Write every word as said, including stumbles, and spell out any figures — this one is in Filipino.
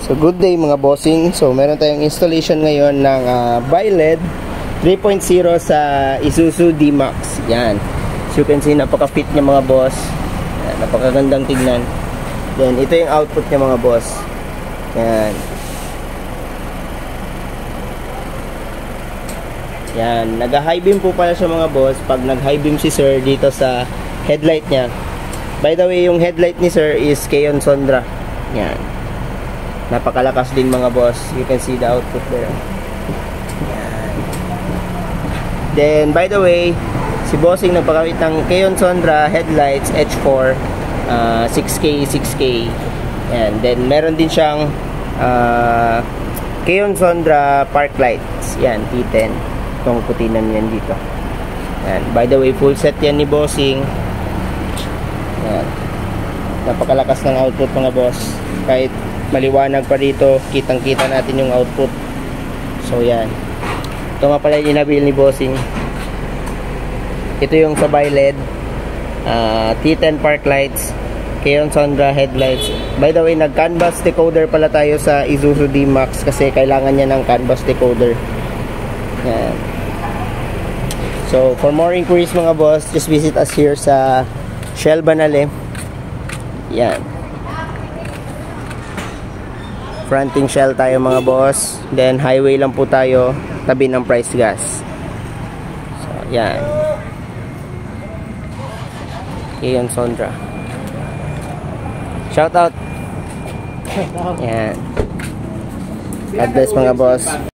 So good day mga bossing. So meron tayong installation ngayon ng uh, Bi-L E D three point oh sa Isuzu D-Max. Yan. So you can see, napaka-fit niya mga boss. Yan, napakagandang tignan. Then ito yung output niya mga boss. Yan. Yan, nag-high beam po pala siya mga boss. Pag nag-high beam si sir dito sa headlight niya. By the way, yung headlight ni sir is Keon Sondra. Yan. Napakalakas din mga boss. You can see the output there. Yan. Then by the way, si bossing nagpakawit ng Keon Sondra headlights H four, uh, six K six K. Yan. Then meron din siyang uh, Keon Sondra park lights. Yan, T ten. Itong putinan yan dito. Yan. By the way, full set yan ni bossing. Yan. Napakalakas ng output mga boss. Kahit maliwanag pa dito, kitang kita natin yung output. So yan. Ito nga pala yung inabil ni bossing. Ito yung sa Bi-L E D, uh, T ten park lights, Keon Sondra headlights. By the way, nag canvas decoder pala tayo sa Isuzu D-Max kasi kailangan niya ng canvas decoder. Yan. So for more inquiries mga boss, just visit us here sa Shell Banale. Yan. Fronting Shell tayo mga boss. Then highway lang po tayo, tabi ng Price Gas. So yan. Keon Sondra. Shout out. Yan. God bless mga boss.